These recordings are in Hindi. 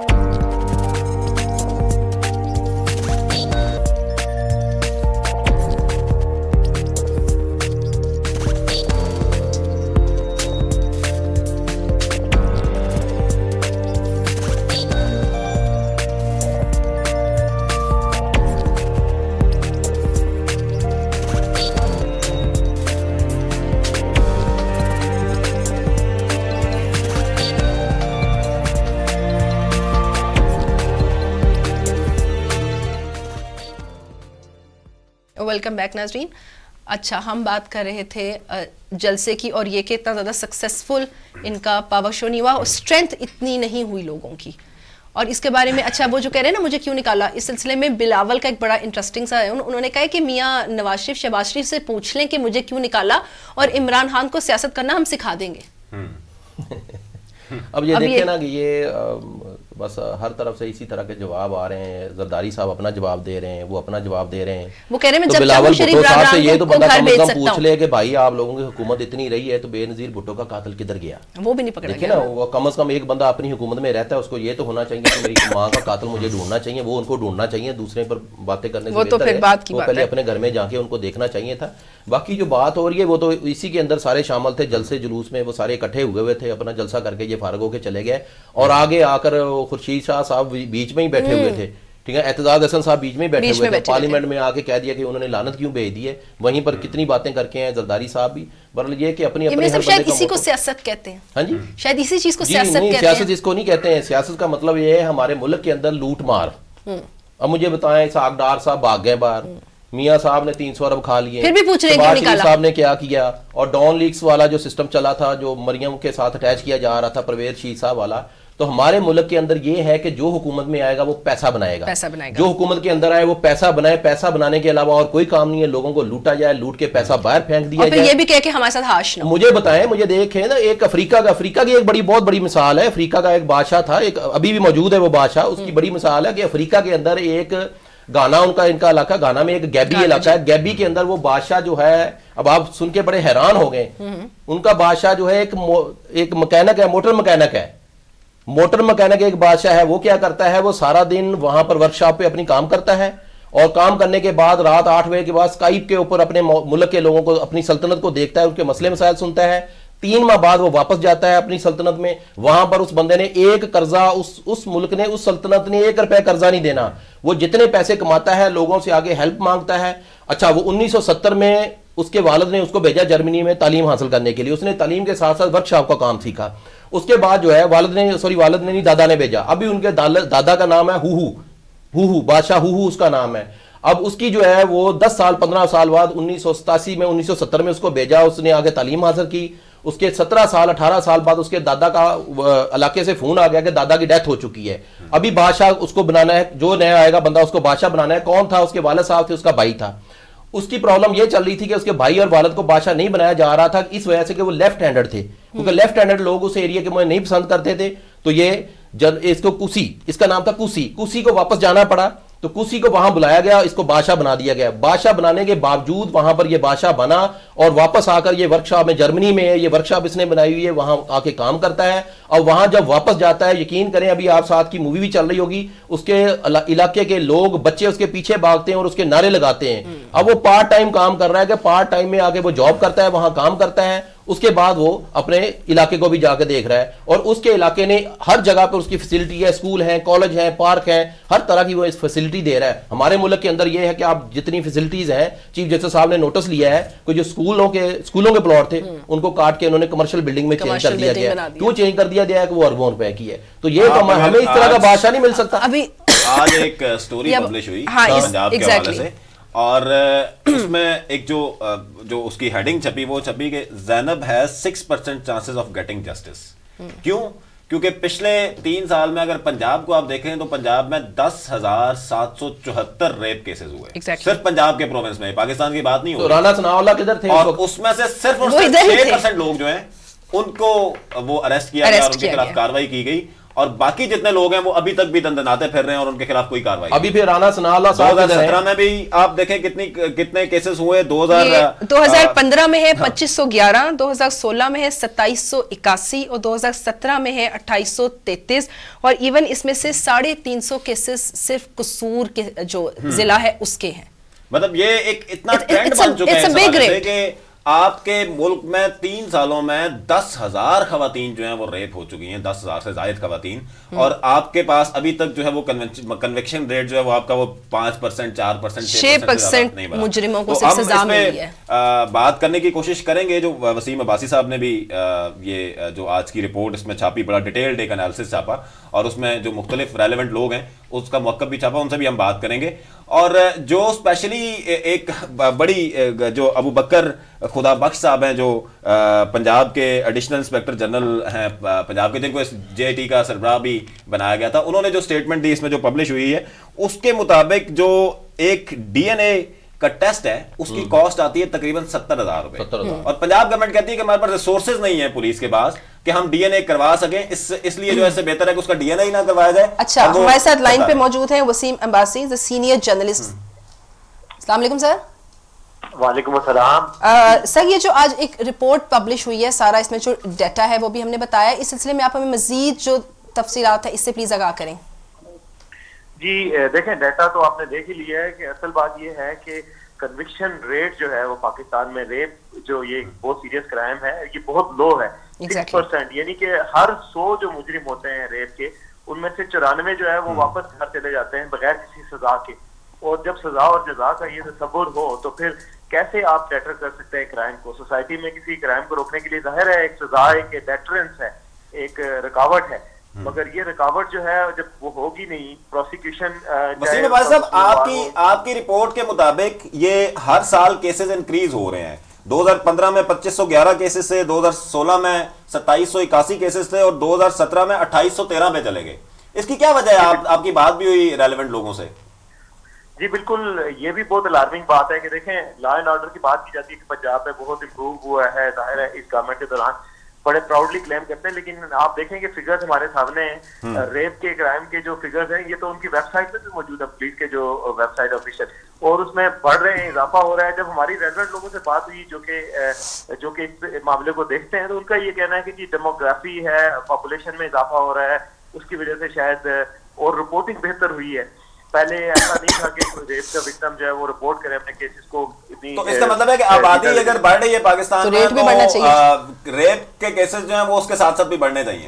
वेलकम बैक नाजरीन। अच्छा, हम बात कर रहे थे जलसे की और ये कि इतना ज़्यादा सक्सेसफुल इनका पावर शो नहीं हुआ और स्ट्रेंथ इतनी नहीं हुई लोगों की, और इसके बारे में अच्छा वो जो कह रहे हैं ना मुझे क्यों निकाला, इस सिलसिले में बिलावल का एक बड़ा इंटरेस्टिंग सा है। उन्होंने कहा है कि मियाँ नवाज शरीफ शहबाज शरीफ से पूछ लें कि मुझे क्यों निकाला और इमरान खान को सियासत करना हम सिखा देंगे। अब ये देखिए ना कि ये बस हर तरफ से इसी तरह के जवाब आ रहे हैं। जरदारी साहब अपना जवाब दे रहे हैं, वो अपना जवाब दे रहे हैं। वो कह रहे हैं तो जब बिलावल भुट्टो साहब से ये तो बंदा कम से कम पूछ ले कि भाई आप लोगों की हुकूमत इतनी रही है तो बेनजीर भुट्टो का कातिल किधर गया, वो भी नहीं पकड़ा देखिए ना। वो कम से कम एक बंदा अपनी हुकूमत में रहता है, उसको ये तो होना चाहिए कि मेरी माँ का कातिल मुझे ढूंढना चाहिए, वो उनको ढूंढना चाहिए। दूसरे पर बातें करने से पहले अपने घर में जाके उनको देखना चाहिए था। बाकी जो बात हो रही है वो तो इसी के अंदर सारे शामिल थे, जलसे जुलूस में वो सारे इकट्ठे हुए थे, अपना जलसा करके ये फारग होके चले गए। और आगे आकर खुर्शीद शाह साहब बीच में ही बैठे हुए थे, ठीक है, एतजाज हसन साहब बीच में बैठे हुए थे, पार्लियामेंट में आके कह दिया कि उन्होंने लानत क्यों भेज दी है। वहीं पर कितनी बातें करके हैं जरदारी साहब भी। बरल ये कि अपनी शायद इसी को सियासत कहते हैं। हाँ जी, शायद इसी चीज को सियासत कहते हैं। सियासत इसको नहीं कहते हैं। सियासत का मतलब ये है हमारे मुल्क के अंदर लूट मार। अब मुझे बताएं, सागडार साहब भाग गए बाहर, मियाँ साहब ने 300 अरब खा लिए, फिर भी पूछ रहे हैं निकाला साहब ने क्या किया। और डॉन लीक्स वाला जो सिस्टम चला था, जो मरियम के साथ अटैच किया जा रहा था, परवेज शीर साहब वाला, तो हमारे मुल्क के अंदर ये है कि जो हुकूमत में आएगा वो पैसा बनाएगा। जो हुकूमत के अंदर आए वो पैसा बनाए, पैसा बनाने के अलावा और कोई काम नहीं है। लोगों को लूटा जाए, लूट के पैसा बाहर फेंक दिया जाए। ये भी कह के हमारे साथ हाश ना। मुझे बताएं, मुझे देखें ना, एक अफ्रीका की एक बहुत बड़ी मिसाल है। अफ्रीका का एक बादशाह था, एक अभी भी मौजूद है वो बादशाह। उसकी बड़ी मिसाल है कि अफ्रीका के अंदर एक गाना, इनका इलाका गाना में एक गैबी इलाका है। गैबी के अंदर वो बादशाह जो है, अब आप सुन के बड़े हैरान हो गए, उनका बादशाह जो है एक मैकेनिक है, मोटर मैकेनिक है। मोटर मैकेनिक एक बादशाह है। वो क्या करता है, वो सारा दिन वहां पर वर्कशॉप पे अपनी काम करता है और काम करने के बाद रात 8 बजे के बाद स्काइप के ऊपर अपने मुल्क के लोगों को, अपनी सल्तनत को देखता है, उनके मसले मसाइल सुनता है। 3 माह बाद वो वापस जाता है अपनी सल्तनत में। वहां पर उस बंदे ने एक कर्जा, उस मुल्क ने, उस सल्तनत ने 1 रुपया कर्जा नहीं देना। वो जितने पैसे कमाता है लोगों से आगे हेल्प मांगता है। अच्छा, वो 1970 में उसके वालिद ने उसको भेजा जर्मनी में तालीम हासिल करने के लिए। उसने तालीम के साथ साथ वर्कशॉप का काम सीखा। उसके बाद जो है वालिद ने नहीं, दादा ने भेजा। अभी उनके दादा का नाम है हुहू, बादशाह हुहू उसका नाम है। अब उसकी जो है वो 10 साल 15 साल बाद 1987 में 1970 में उसको भेजा। उसने आगे तालीम हासिल की। उसके 17 साल 18 साल बाद उसके दादा का इलाके से फोन आ गया कि दादा की डेथ हो चुकी है। अभी बादशाह उसको बनाना है, जो नया आएगा बंदा उसको बादशाह बनाना है। कौन था? उसके वालिद साहब थे, उसका भाई था। उसकी प्रॉब्लम ये चल रही थी कि उसके भाई और वालिद को बादशाह नहीं बनाया जा रहा था, इस वजह से कि वो लेफ्ट हैंडेड थे। क्योंकि लेफ्ट हैंडेड लोग उस एरिया के मुझे नहीं पसंद करते थे। तो ये इसको कुसी, इसका नाम था कुसी को वापस जाना पड़ा। तो कुसी को वहां बुलाया गया, इसको बादशाह बना दिया गया। बादशाह बनाने के बावजूद वहां पर ये बादशाह बना और वापस आकर ये वर्कशॉप में, जर्मनी में ये वर्कशॉप इसने बनाई हुई है, वहां आके काम करता है। और वहां जब वापस जाता है, यकीन करें अभी आप साथ की मूवी भी चल रही होगी, उसके इलाके के लोग, बच्चे उसके पीछे भागते हैं और उसके नारे लगाते हैं। अब वो पार्ट टाइम काम कर रहा है कि पार्ट टाइम में आके वो जॉब करता है, वहां काम करता है। उसके बाद वो अपने इलाके को भी जाकर देख रहा है और उसके इलाके ने हर जगह पर उसकी फैसिलिटी है, स्कूल है, कॉलेज है, पार्क है, हर तरह की वो इस फैसिलिटी दे रहा है। हमारे मुल्क के अंदर ये है कि आप जितनी फैसिलिटीज हैं, चीफ जस्टिस साहब ने नोटिस लिया है कि जो स्कूलों के प्लॉट थे उनको काट के उन्होंने कमर्शियल बिल्डिंग में चेंज कर दिया गया। क्यों चेंज कर दिया गया? कि वो अरबों रुपए की है। तो ये तो हमें इस तरह का बादशाह नहीं मिल सकता। अभी आज एक स्टोरी पब्लिश हुई पंजाब के हवाले से, और उसमें एक जो उसकी हेडिंग छपी, वो छपी कि Zainab has 6% chances of getting justice. क्यों? क्योंकि पिछले 3 साल में अगर पंजाब को आप देखें तो पंजाब में 10,774 रेप केसेस हुए। सिर्फ पंजाब के प्रोविंस में, पाकिस्तान की बात नहीं हो रही। राना सनाउल्लाह किधर थे? और उसमें से सिर्फ 6% लोग जो हैं उनको वो अरेस्ट किया गया और उनके खिलाफ कार्रवाई की गई। और बाकी जितने लोग हैं वो अभी तक भी दंदनाते फिर रहे हैं और उनके खिलाफ कोई कार्रवाई। अभी फिर राना सनाला 2017 में भी आप देखें कितने केसेस हुए। 2015 में है 2511, 2016 में है 2781 और 2017 में है 2833 और इवन इसमें से 350 केसेस सिर्फ कसूर के जो जिला है उसके हैं। मतलब ये एक इतना ट्रेंड बन चुका है कि आपके मुल्क में 3 सालों में 10,000 खवातीन जो हैं वो रेप हो चुकी हैं, 10,000 से ज्यादा खवातीन, और आपके पास अभी तक जो है वो कन्विक्शन रेट जो है वो आपका वो 5%, 4%, 6% मुजरिमों को सिर्फ सजा मिली है। बात करने की कोशिश करेंगे। जो वसीम अब्बासी साहब ने भी ये जो आज की रिपोर्ट इसमें छापी, बड़ा डिटेल्ड एक एनालिसिस छापा और उसमें जो मुख्तलिफ रेलेवेंट लोग हैं उसका मौक़िफ़ भी छापा, उनसे भी हम बात करेंगे। और जो स्पेशली एक बड़ी जो अबू बकर खुदा बख्श साहब हैं जो पंजाब के एडिशनल इंस्पेक्टर जनरल हैं पंजाब के, जिनको JIT का सरबराह भी बनाया गया था, उन्होंने जो स्टेटमेंट दी इसमें जो पब्लिश हुई है उसके मुताबिक जो एक DNA का टेस्ट है उसकी कॉस्ट आती है तकरीबन 70,000 रुपए, और पंजाब गवर्नमेंट कहती है कि हमारे पास रिसोर्सेज नहीं है पुलिस के पास कि हम DNA करवा सकें, इसलिए जो ऐसे बेहतर है कि उसका DNA ही ना करवाया जाए। अच्छा, हमारे साथ लाइन पे मौजूद हैं Wasim Abbasi, the senior journalist. अस्सलाम वालेकुम सर। वालेकुम अस्सलाम। सर, ये जो आज एक रिपोर्ट पब्लिश हुई है, सारा इसमें जो डाटा है वो भी हमने बताया, इस सिलसिले में आप हमें मजीद जो तफसीलात है इससे प्लीज आगाह करें। जी देखें, डाटा तो आपने देख ही लिया है कि असल बात ये है कि कन्विक्शन रेट जो है वो पाकिस्तान में रेप जो ये बहुत सीरियस क्राइम है ये बहुत लो है, 6%, यानी कि हर 100 जो मुजरिम होते हैं रेप के उनमें से 94 जो है वो वापस घर चले जाते हैं बगैर किसी सजा के। और जब सजा और जजा का ये तसव्वुर हो तो फिर कैसे आप डेटर कर सकते हैं क्राइम को। सोसाइटी में किसी क्राइम को रोकने के लिए जाहिर है एक सजा, एक डेटरेंस है, एक रुकावट है, मगर ये रुकावट जो है जब वो होगी नहीं, प्रोसिक्यूशन। वसीम भाई साहब, आपकी रिपोर्ट के मुताबिक ये हर साल केसेस इंक्रीज हो रहे हैं। 2015 में 2511 केसेस से, 2016 में 2781 केसेस थे और 2017 में 2813 पे चले गए। इसकी क्या वजह है? आपकी बात भी हुई रेलेवेंट लोगों से। जी बिल्कुल, ये भी बहुत अलार्मिंग बात है कि देखें, लॉ एंड ऑर्डर की बात की जाती है कि पंजाब में बहुत इंप्रूव हुआ है, जाहिर है इस गवर्नमेंट के दौरान बड़े प्राउडली क्लेम करते हैं, लेकिन आप देखेंगे फिगर्स हमारे सामने हैं, रेप के क्राइम के जो फिगर्स हैं ये तो उनकी वेबसाइट पे भी मौजूद है, पुलिस के जो वेबसाइट ऑफिशियल, और उसमें बढ़ रहे हैं, इजाफा हो रहा है। जब हमारी रेजिडेंट लोगों से बात हुई जो कि इस मामले को देखते हैं तो उनका ये कहना है कि जी डेमोग्राफी है, पॉपुलेशन में इजाफा हो रहा है, उसकी वजह से शायद और रिपोर्टिंग बेहतर हुई है। पहले ऐसा नहीं था कि रेप का विक्टिम जो है वो रिपोर्ट करे अपने केसेस को इतनी। तो इसका मतलब है कि आबादी अगर बढ़ रही है पाकिस्तान में तो रेप के केसेस जो हैं वो उसके साथ साथ भी बढ़ने चाहिए।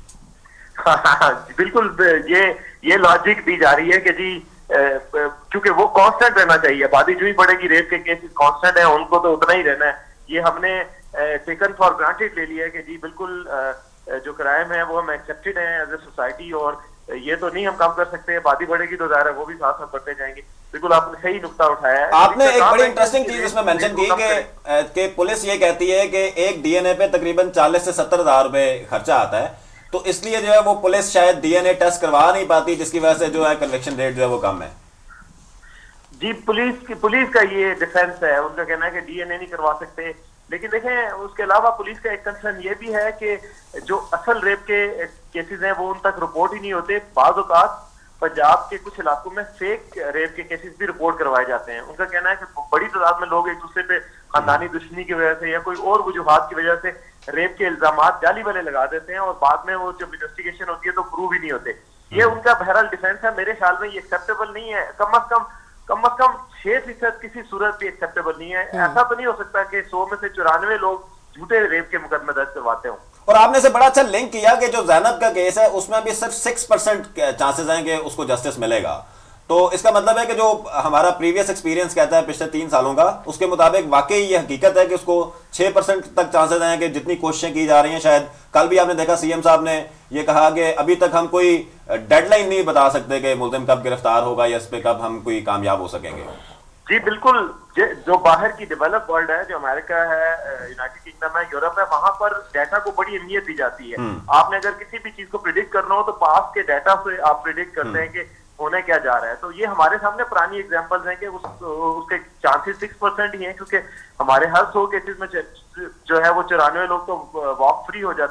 बिल्कुल, ये लॉजिक दी जा रही है कि जी क्योंकि वो कांस्टेंट रहना चाहिए, आबादी जो ही बढ़ेगी रेप के केसेस कांस्टेंट है, उनको तो उतना ही रहना है। ये हमने टेकन फॉर ग्रांटेड ले लिया है कि जी बिल्कुल जो क्राइम है वो हम एक्सेप्टेड है एज ए सोसाइटी, और ये तो नहीं हम काम कर सकते, आबादी बढ़ेगी तो ज़ाहिर है वो भी साथ साथ बढ़ते जाएंगे। बिल्कुल आपने सही नुक्ता उठाया है। आपने एक बड़ी इंटरेस्टिंग चीज इसमें मेंशन की कि पुलिस ये कहती है कि एक DNA पे तकरीबन 40 से 70,000 रुपए खर्चा आता है, तो इसलिए जो है वो पुलिस शायद DNA टेस्ट करवा नहीं पाती, जिसकी वजह से जो है कन्विक्शन रेट जो है वो कम है। जी पुलिस का ये डिफेंस है, उनका कहना है कि DNA नहीं करवा सकते, लेकिन देखें उसके अलावा पुलिस का एक कंसर्न ये भी है कि जो असल रेप के केसेस हैं वो उन तक रिपोर्ट ही नहीं होते। बाज़ औक़ात पंजाब के कुछ इलाकों में फेक रेप के केसेस भी रिपोर्ट करवाए जाते हैं। उनका कहना है कि बड़ी तादाद में लोग एक दूसरे पे खानदानी दुश्मनी की वजह से या कोई और वजूहात की वजह से रेप के इल्जामात जाली वाले लगा देते हैं और बाद में वो जब इन्वेस्टिगेशन होती है तो प्रूव ही नहीं होते। ये उनका बहरहाल डिफेंस है। मेरे ख्याल में ये एक्सेप्टेबल नहीं है, कम अज कम 6% किसी सूरत भी एक्सेप्टेबल नहीं है। ऐसा तो नहीं हो सकता कि 100 में से 94 लोग झूठे रेप के मुकदमे दर्ज करवाते हो। और आपने से बड़ा अच्छा लिंक किया कि जो ज़ैनब का केस है उसमें भी सिर्फ 6% चांसेस हैं कि उसको जस्टिस मिलेगा। तो इसका मतलब है कि जो हमारा प्रीवियस एक्सपीरियंस कहता है पिछले 3 सालों का, उसके मुताबिक वाकई ये हकीकत है कि उसको 6% तक चांसेस हैं कि जितनी कोशिशें की जा रही हैं। शायद कल भी आपने देखा CM साहब ने ये कहा कि अभी तक हम कोई डेडलाइन नहीं बता सकते कि मुल्जिम कब गिरफ्तार होगा या इस पे कब हम कोई कामयाब हो सकेंगे। जी बिल्कुल, जो बाहर की डेवलप वर्ल्ड है, जो अमेरिका है, यूनाइटेड किंगडम है, यूरोप है, वहां पर डाटा को बड़ी अहमियत दी जाती है। आपने अगर किसी भी चीज को प्रिडिक्ट करना हो तो पास के डाटा से आप प्रिडिक्ट करते हैं कि होने क्या जा रहा है। तो ये हमारे सामने पुरानी एग्जांपल्स हैं कि उसके चांसेस 6% ही हैं, क्योंकि हमारे हर 100 केसेस में जो है वो 94 लोग तो वॉक फ्री हो जाते हैं।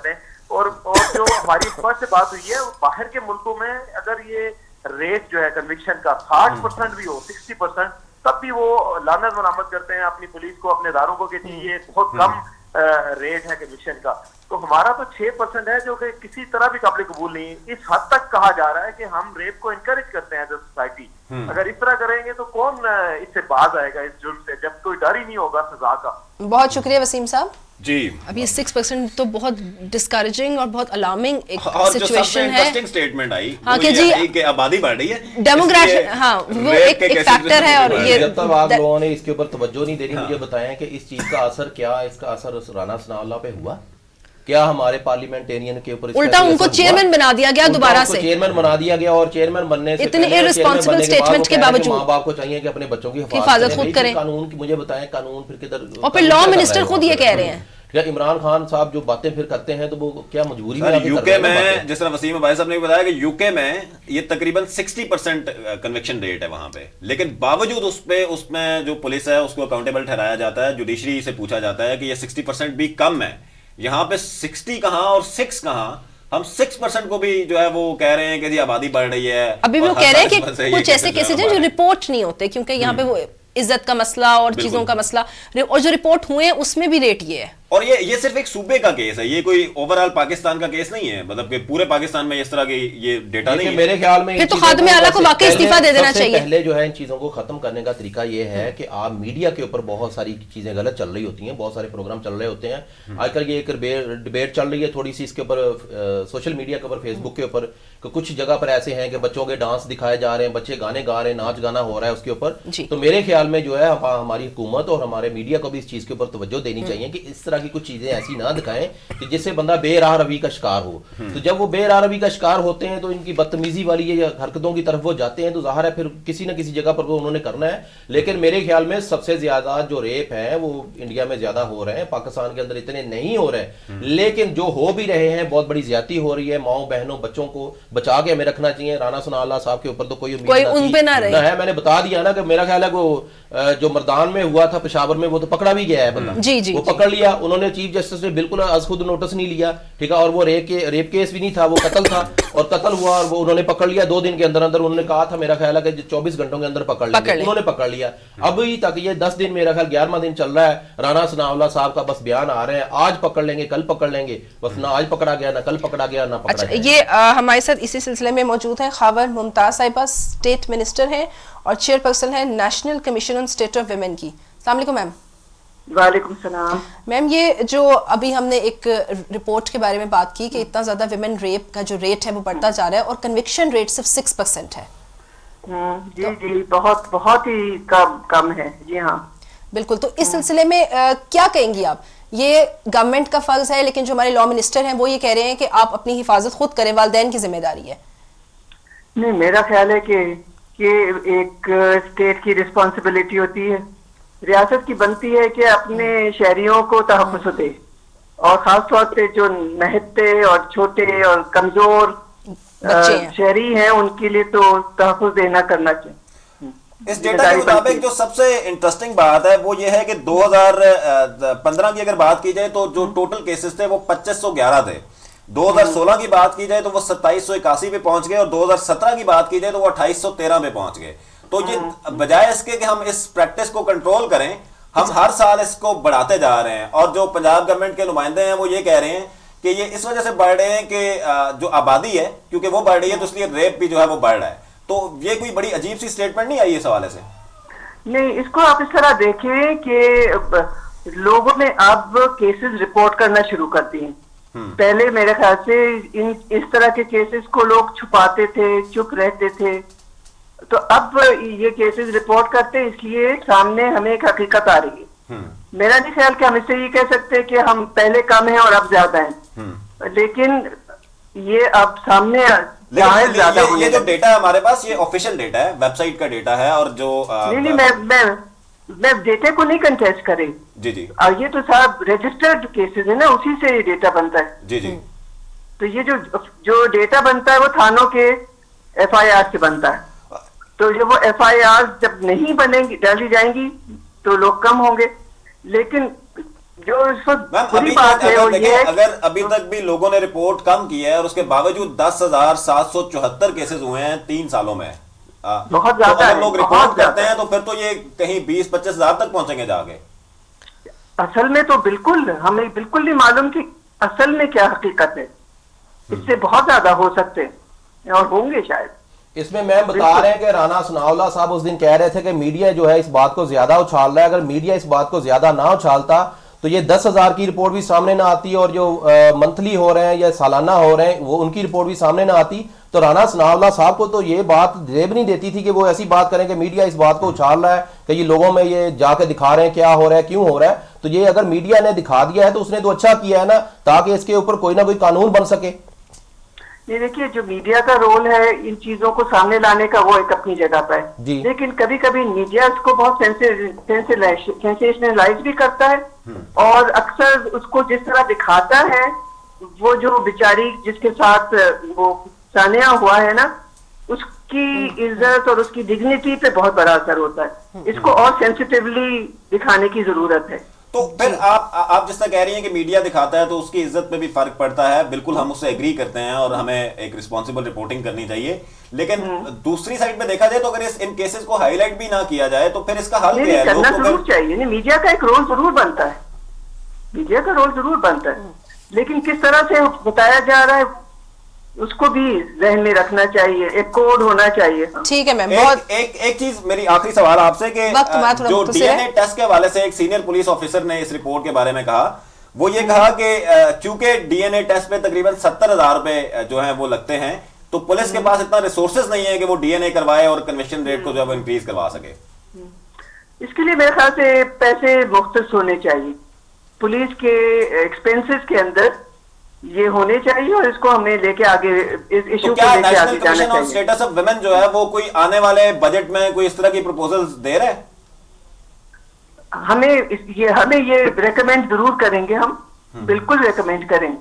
और जो हमारी फर्स्ट बात हुई है, बाहर के मुल्कों में अगर ये रेट जो है कन्विक्शन का 60% भी हो, 60%, तब भी वो लानत मलामत करते हैं अपनी पुलिस को, अपने इदारों को, कि ये बहुत कम रेट है कन्विक्शन का। तो हमारा तो 6% है, जो कि किसी तरह भी काबिल कबूल नहीं है। इस हद तक कहा जा रहा है कि हम रेप को इनकरेज करते हैं एज अ सोसाइटी। अगर इस तरह करेंगे तो कौन इससे बाज आएगा इस जुर्म से, जब कोई डर ही नहीं होगा सजा का। बहुत शुक्रिया वसीम साहब जी। अब ये 6% तो बहुत डिस्करेजिंग और बहुत अलार्मिंग एक सिचुएशन है। इंटरेस्टिंग स्टेटमेंट आई हाँ कि जी कि आबादी बढ़ रही है, डेमोग्राफी, हाँ वो एक फैक्टर है। और ये जब तक आप लोगों ने इसके ऊपर तवज्जो नहीं दे रही, मुझे बताएं कि इस चीज का असर क्या, इसका असर राना सनाउल्लाह पे हुआ क्या? हमारे पार्लियामेंटेरियन के ऊपर उल्टा उनको चेयरमैन बना दिया गया, दोबारा से चेयरमैन बना दिया गया। और चेयरमैन बनने से इतने इररिस्पांसिबल स्टेटमेंट के बावजूद माँ बाप को चाहिए कि अपने बच्चों की हिफाजत खुद करें। कानून की मुझे बताएं, कानून फिर किधर? और फिर लॉ मिनिस्टर खुद ये कह रहे हैं। क्या इमरान खान साहब जो बातें फिर करते हैं तो वो क्या मजबूरी में? यूके में, जिस तरह वसीम भाई साहब ने बताया कि यूके में ये तकरीबन 60% कन्विक्शन रेट है वहां पे, लेकिन बावजूद उसमें जो पुलिस है उसको अकाउंटेबल ठहराया जाता है, जुडिशरी से पूछा जाता है कि ये 60% भी कम है। यहाँ पे 60 कहाँ और 6 कहाँ, हम 6% को भी जो है वो कह रहे हैं कि जी आबादी बढ़ रही है। अभी वो कह रहे हैं कि कुछ ऐसे केसेज हैं जो रिपोर्ट नहीं होते, क्योंकि यहाँ पे वो इज्जत का मसला और चीजों का मसला, और जो रिपोर्ट हुए हैं उसमें भी रेट ये है। और ये सिर्फ एक सूबे का केस है, ये कोई ओवरऑल पाकिस्तान का केस नहीं है, मतलब कि पूरे पाकिस्तान में इस तरह के ये डेटा नहीं है। मेरे ख्याल में फिर तो खादिम आला को वाकई इस्तीफा दे देना चाहिए। पहले जो है इन चीजों को खत्म करने का तरीका ये है कि आप मीडिया के ऊपर बहुत सारी चीजें गलत चल रही होती हैं, बहुत सारे प्रोग्राम चल रहे होते हैं। आजकल ये एक डिबेट चल रही है थोड़ी सी इसके ऊपर, सोशल मीडिया के ऊपर, फेसबुक के ऊपर, कुछ जगह पर ऐसे हैं कि बच्चों के डांस दिखाए जा रहे हैं, बच्चे गाने गा रहे हैं, नाच गाना हो रहा है उसके ऊपर। तो मेरे ख्याल में जो है हमारी हुकूमत और हमारे मीडिया को भी इस चीज के ऊपर तवज्जो देनी चाहिए कि इस तरह की कुछ चीजें ऐसी ना दिखाएं कि जिससे बंदा बेराह रवी का शिकार हो। तो जब वो बेराह रवी का शिकार होते हैं तो इनकी बदतमीजी वाली ये हरकतों की तरफ वो जाते हैं, तो जाहिर है फिर किसी न किसी जगह पर वो उन्होंने करना है। लेकिन मेरे ख्याल में सबसे ज्यादा जो रेप है वो इंडिया में ज्यादा हो रहे हैं, पाकिस्तान के अंदर इतने नहीं हो रहे, लेकिन जो हो भी रहे हैं बहुत बड़ी ज्यादती हो रही है। माओ बहनों बच्चों को बचा के हमें रखना चाहिए। राना सनाउल्लाह साहब के ऊपर तो कोई उन पे ना है। मैंने बता दिया ना कि मेरा ख्याल है वो जो मर्दान में हुआ था पेशावर में, वो तो पकड़ा भी गया है बंदा। जी, वो पकड़ लिया उन्होंने, चीफ जस्टिस ने बिल्कुल आज खुद नोटिस नहीं लिया, ठीक है। और वो रेप केस भी नहीं था, वो कत्ल था, और कत्ल हुआ और वो उन्होंने पकड़ लिया 2 दिन के अंदर अंदर। उन्होंने कहा था मेरा ख्याल है कि 24 घंटों के अंदर पकड़ लिया, उन्होंने पकड़ लिया। अभी तक ये 10 दिन, मेरा ख्याल 11वां दिन चल रहा है। राना सनाउल्लाह साहब का बस बयान आ रहे हैं, आज पकड़ लेंगे कल पकड़ लेंगे, बस ना आज पकड़ा गया ना कल पकड़ा गया ना पकड़ा गया। ये हमारे साथ इसी सिलसिले में मौजूद है खबर मुमताज साहिबा, स्टेट मिनिस्टर है और चेयरपर्सन है national commission on state of women की। अस्सलाम वालेकुम मैम। वालेकुम सलाम मैम, ये जो अभी हमने एक रिपोर्ट के बारे में बात की कि इतना ज्यादा विमेन रेप का जो रेट है वो बढ़ता जा रहा है और कन्विक्शन रेट सिर्फ 6% है। जी जी, बहुत बहुत ही कम है। जी हाँ बिल्कुल। तो इस सिलसिले में क्या कहेंगी आप? ये गवर्नमेंट का फर्ज है, लेकिन जो हमारे लॉ मिनिस्टर हैं वो ये कह रहे हैं कि आप अपनी हिफाजत खुद करें, वालिदैन की जिम्मेदारी है। नहीं, मेरा ख्याल है कि एक स्टेट की रिस्पॉन्सिबिलिटी होती है, रियासत की बनती है कि अपने शहरियों को तहफ़्फ़ुज़ दे, और ख़ास तौर पे जो नहते और छोटे और कमज़ोर शहरी हैं उनके लिए तो तहफ़्फ़ुज़ देना करना चाहिए। इस डेटा के मुताबिक जो सबसे इंटरेस्टिंग बात है वो ये है कि 2015 की अगर बात की जाए तो जो टोटल केसेस थे वो 2511 थे। 2016 की बात की जाए तो वो 2781 पे पहुंच गए, और 2017 की बात की जाए तो वो 2813 पे पहुंच गए। तो ये बजाय इसके कि हम इस प्रैक्टिस को कंट्रोल करें, हम हर साल इसको बढ़ाते जा रहे हैं। और जो पंजाब गवर्नमेंट के नुमाइंदे हैं वो ये कह रहे हैं कि ये इस वजह से बढ़ रहे हैं कि जो आबादी है क्योंकि वो बढ़ रही है तो इसलिए रेप भी जो है वो बढ़ रहा है। तो ये कोई बड़ी अजीब सी स्टेटमेंट नहीं आई इस हवाले से? नहीं, इसको आप इस तरह देखें कि लोगों ने अब केसेस रिपोर्ट करना शुरू कर दिए। पहले मेरे ख्याल से इस तरह के केसेस को लोग छुपाते थे, चुप रहते थे, तो अब ये केसेस रिपोर्ट करते, इसलिए सामने हमें एक हकीकत आ रही है। मेरा नहीं ख्याल कि हम इससे ये कह सकते कि हम पहले कम हैं और अब ज्यादा हैं, लेकिन ये अब सामने ये जो डेटा है हमारे पास, ये ऑफिशियल डेटा है, वेबसाइट का डेटा है। और जो नहीं, मैं डेटा को नहीं कंटेस्ट करे जी जी, ये तो साहब रजिस्टर्ड केसेस है ना, उसी से ये डेटा बनता है। जी जी। तो ये जो डेटा बनता है वो थानों के FIR से बनता है। तो जब वो FIR जब नहीं बनेंगी, डाली जाएंगी, तो लोग कम होंगे। लेकिन जो इस वक्त मैम बुरी अभी बात तक है अगर वो ये देखें, है अगर अभी तक भी लोगों ने रिपोर्ट कम की है और उसके बावजूद 10,774 केसेस हुए हैं 3 सालों में। बहुत तो ज्यादा अगर है, लोग बहुत रिपोर्ट करते ज्यादा हैं तो फिर तो ये कहीं 20-25 हजार तक पहुंचेंगे जाके। असल में तो बिल्कुल हमें बिल्कुल नहीं मालूम कि असल में क्या हकीकत है। इससे बहुत ज्यादा हो सकते हैं और होंगे शायद। इसमें मैम बता रहे हैं कि राना सनाउल्लाह साहब उस दिन कह रहे थे कि मीडिया जो है इस बात को ज्यादा उछाल रहा है, अगर मीडिया इस बात को ज्यादा ना उछालता तो ये 10,000 की रिपोर्ट भी सामने ना आती और जो मंथली हो रहे हैं या सालाना हो रहे हैं वो उनकी रिपोर्ट भी सामने ना आती। तो राना सनाउल्लाह साहब को तो ये बात जेब नहीं देती थी कि वो ऐसी बात करें कि मीडिया इस बात को उछाल रहा है कि ये लोगों में ये जाके दिखा रहे हैं क्या हो रहा है, क्यों हो रहा है। तो ये अगर मीडिया ने दिखा दिया है तो उसने तो अच्छा किया है ना, ताकि इसके ऊपर कोई ना कोई कानून बन सके। ये देखिए, जो मीडिया का रोल है इन चीजों को सामने लाने का, वो एक अपनी जगह पर है। लेकिन कभी कभी मीडिया इसको बहुत सेंसेशनलाइज भी करता है और अक्सर उसको जिस तरह दिखाता है, वो जो बेचारी जिसके साथ वो सानिया हुआ है ना, उसकी इज्जत और उसकी डिग्निटी पे बहुत बड़ा असर होता है। इसको और सेंसिटिवली दिखाने की जरूरत है। तो फिर आप जिस तरह कह रही हैं कि मीडिया दिखाता है तो उसकी इज्जत पे भी फर्क पड़ता है, बिल्कुल हम उससे एग्री करते हैं और हमें एक रिस्पॉन्सिबल रिपोर्टिंग करनी चाहिए। लेकिन दूसरी साइड पे देखा जाए तो अगर इन केसेस को हाईलाइट भी ना किया जाए तो फिर इसका हल क्या है? करना जरूर चाहिए। नहीं, मीडिया का एक रोल जरूर बनता है, मीडिया का रोल जरूर बनता है, लेकिन किस तरह से बताया जा रहा है उसको भी जहन में रखना चाहिए, एक कोड होना चाहिए। ठीक है मैम। एक चीज मेरी आखिरी सवाल आपसे कि जो डीएनए टेस्ट के हवाले से एक सीनियर पुलिस ऑफिसर ने इस रिपोर्ट के बारे में कहा, वो ये कहा कि चूंकि डीएनए टेस्ट पे तकरीबन 70,000 रुपए जो है वो लगते हैं, तो पुलिस के पास इतना रिसोर्सेज नहीं है कि वो डीएनए करवाए और कन्विक्शन रेट को जो है वो इंक्रीज करवा सके। इसके लिए मेरे ख्याल से पैसे मुख्तस होने चाहिए, पुलिस के एक्सपेंसेस के अंदर ये होने चाहिए और इसको हमें लेके आगे इस इशू को लेके आगे जाना चाहिए। स्टेटस ऑफ वुमेन जो है वो कोई आने वाले बजट में कोई इस तरह की प्रपोजल्स दे रहे हैं? हमें ये रेकमेंड जरूर करेंगे, हम बिल्कुल रेकमेंड करेंगे।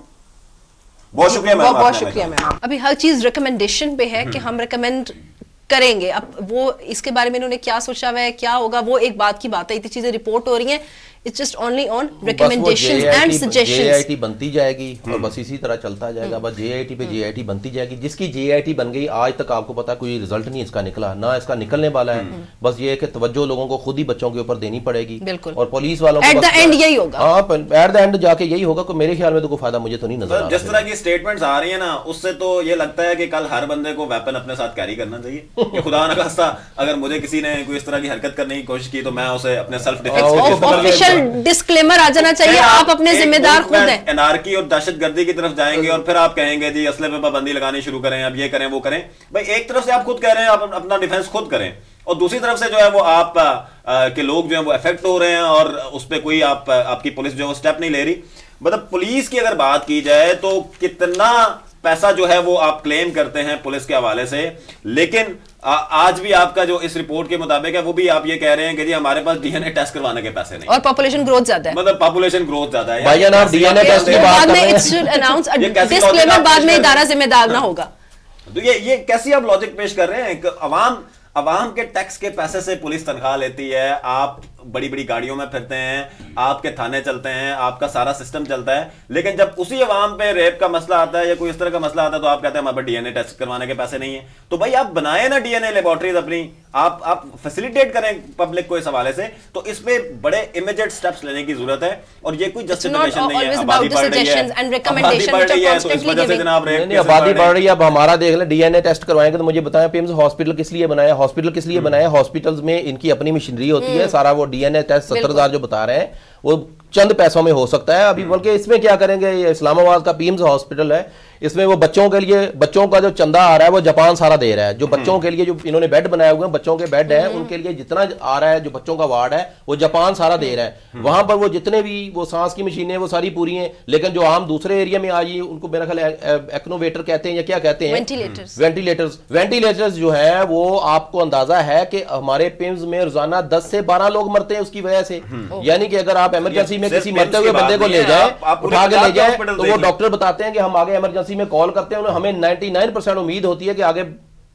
बहुत शुक्रिया मैम। बहुत शुक्रिया मैम। अभी हर चीज रिकमेंडेशन पे है कि हम रिकमेंड करेंगे। अब वो इसके बारे में इन्होंने क्या सोचा हुआ है, क्या होगा, वो एक बात की बात है। इतनी चीजें रिपोर्ट हो रही हैं, it's just only on recommendations and suggestions. JIT बनती जाएगी और बस इसी तरह चलता जाएगा। बस जेआईटी पे जेआईटी बनती जाएगी। जिसकी जेआईटी बन गई आज तक आपको पता कोई रिजल्ट नहीं इसका निकला, ना इसका निकलने वाला है। बस ये है कि तवज्जो लोगों को खुद ही बच्चों के ऊपर देनी पड़ेगी। बिल्कुल। और पुलिस वालों को एट द एंड यही होगा। हाँ, एट द एंड जाके यही होगा। मेरे ख्याल में तो कोई फायदा मुझे तो नहीं नजर आ रहा। जिस तरह की स्टेटमेंट्स आ रही है ना, उससे तो ये लगता है कि कल हर बंदे को वेपन अपने साथ कैरी करना चाहिए कि खुदा न खास्ता अगर मुझे किसी ने कोई इस तरह की हरकत करने की कोशिश की तो मैं उसे अपने सेल्फ डिफेंस ऑफिशियल डिस्क्लेमर आ जाना चाहिए, आप अपने जिम्मेदार खुद हैं। एनआरकी और दहशतगर्दी की तरफ जाएंगे और फिर आप कहेंगे जी असले पे पाबंदी लगानी शुरू करें, अब ये करें वो करें। भाई एक तरफ से आप खुद कह रहे हैं आप अपना डिफेंस खुद करें और दूसरी तरफ से जो है वो आप के लोग जो है वो इफेक्ट हो रहे हैं और उस पर कोई आपकी पुलिस जो है वो स्टेप नहीं ले रही। मतलब पुलिस की अगर बात की जाए तो कितना पैसा जो है वो आप क्लेम करते हैं पुलिस के हवाले से, लेकिन आज भी आपका जो इस रिपोर्ट के मुताबिक है वो भी आप ये कह रहे हैं कि जी हमारे पास डीएनए टेस्ट करवाने के पैसे नहीं और पॉपुलेशन ग्रोथ ज्यादा है। मतलब पॉपुलेशन ग्रोथ ज्यादा है। भाईजान आप डीएनए टेस्ट की बात कर रहे हैं, डिस्क्लेमर बाद में इदारा जिम्मेदार ना होगा। तो ये कैसी आप लॉजिक पेश कर रहे हैं? अवाम के टैक्स के पैसे से पुलिस तनख्वाह लेती है, आप बड़ी बड़ी गाड़ियों में फिरते हैं, आपके थाने चलते हैं, आपका सारा सिस्टम चलता है, लेकिन जब उसी अवाम पे रेप का मसला आता है या कोई इस तरह का मसला आता है तो आप कहते हैं हमारे पास डीएनए टेस्ट करवाने के पैसे नहीं है। तो भाई आप बनाए ना डीएनए लेबोरेटरीज अपनी, आप फैसिलिटेट करें पब्लिक को इस हवाले से। तो इस पे बड़े इमीडिएट स्टेप्स लेने की जरूरत है और ये कोई जस्टिफिकेशन नहीं है। आबादी बढ़ रही है तो इस वजह से जनाब रेप आबादी बढ़ रही है। अब हमारा देख लें, डीएनए टेस्ट करवाएंगे तो मुझे बताएं पिम्स हॉस्पिटल किस लिए बनाया, हॉस्पिटल किस लिए बनाया? हॉस्पिटल्स में इनकी अपनी मशीनरी होती है, सारा वो डीएनए टेस्ट 70,000 जो बता रहे हैं वो चंद पैसों में हो सकता है। अभी बल्कि इसमें क्या करेंगे, ये इस्लामाबाद का पीम्स हॉस्पिटल है, इसमें वो बच्चों के लिए बच्चों का जो चंदा आ रहा है वो जापान सारा दे रहा है। जो बच्चों के लिए जो इन्होंने बेड बनाए हुए हैं, बच्चों के बेड हैं, उनके लिए जितना आ रहा है, जो बच्चों का वार्ड है वो जापान सारा दे रहा है। वहां पर वो जितने भी वो सांस की मशीनें वो सारी पूरी हैं, लेकिन जो आम दूसरे एरिया में आई उनको मेरा ख्याल एक्नोवेटर कहते हैं या क्या कहते हैं, वेंटिलेटर्स जो है वो आपको अंदाजा है कि हमारे पिम्स में रोजाना 10 से 12 लोग मरते हैं उसकी वजह से। यानी कि अगर आप इमरजेंसी में किसी मरते हुए बंदे को ले जाए, उठा के ले जाए, तो वो डॉक्टर बताते हैं कि हम आगे इमरजेंसी में कॉल करते हैं, हमें 99% उम्मीद होती है कि आगे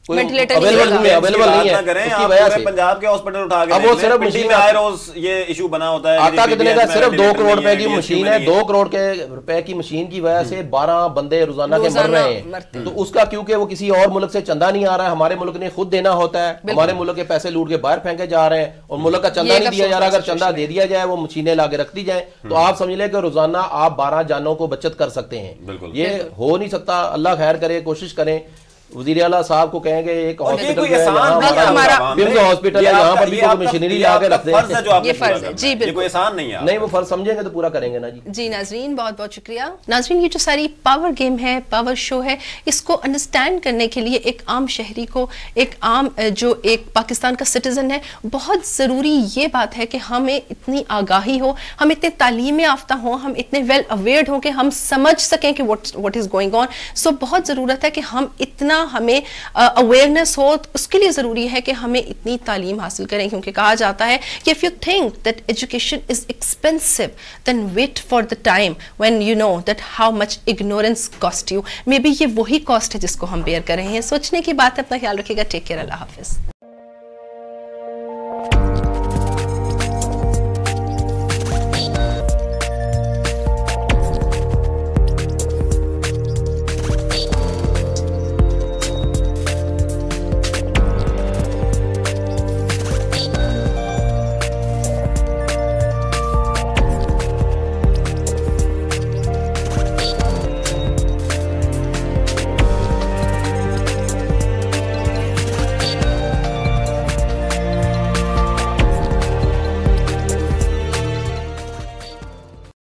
वेंटिलेटर अवेलेबल नहीं है उसकी वजह से। पंजाब के हॉस्पिटल उठा के अब वो सिर्फ मशीन में आए रोज ये इशू बना होता है। आता कितने का? सिर्फ 2 करोड़ रुपए की मशीन है। 2 करोड़ के रुपए की मशीन की वजह से 12 बंदे रोजाना के मर रहे हैं। तो उसका क्योंकि वो किसी और मुल्क से चंदा नहीं आ रहा है, हमारे मुल्क ने खुद देना होता है, हमारे मुल्क के पैसे लूट के बाहर फेंके जा रहे हैं और मुल्क का चंदा नहीं दिया जा रहा। अगर चंदा दे दिया जाए, वो मशीनें लाके रख दी जाए, तो आप समझ लें कि रोजाना आप 12 जानों को बचत कर सकते हैं। ये हो नहीं सकता। अल्लाह खैर करे, कोशिश करें। वज़ीर आला साहब को कहेंगे एक हॉस्पिटल हॉस्पिटल है, यहाँ पर भी कोई मशीनरी ला के रख दें। ये फर्ज है जी, बिल्कुल कोई आसान नहीं है। नहीं, वो फर्ज समझेंगे तो पूरा करेंगे ना जी। जी नाजरीन, बहुत बहुत शुक्रिया। नाजरीन, ये जो सारी पावर गेम है, पावर शो है, इसको अंडरस्टैंड करने के लिए एक आम शहरी को, एक आम जो एक पाकिस्तान का सिटीजन है, बहुत ज़रूरी ये बात है कि हमें इतनी आगाही हो, हम इतने तालीम याफ्ता हों, हम इतने वेल अवेयर्ड हों कि हम समझ सकें कि what is going on. So बहुत ज़रूरत है कि हम इतना, हमें अवेयरनेस हो। उसके लिए ज़रूरी है कि हमें इतनी तालीम हासिल करें, क्योंकि कहा जाता है कि if you think that education is expensive, then wait for the time when you know that how much ignorance cost you. May be ये वही कॉस्ट है जिसको हम बेयर कर रहे हैं। सोचने की बात है। अपना ख्याल रखिएगा। Take care. अल्लाह हाफिज़।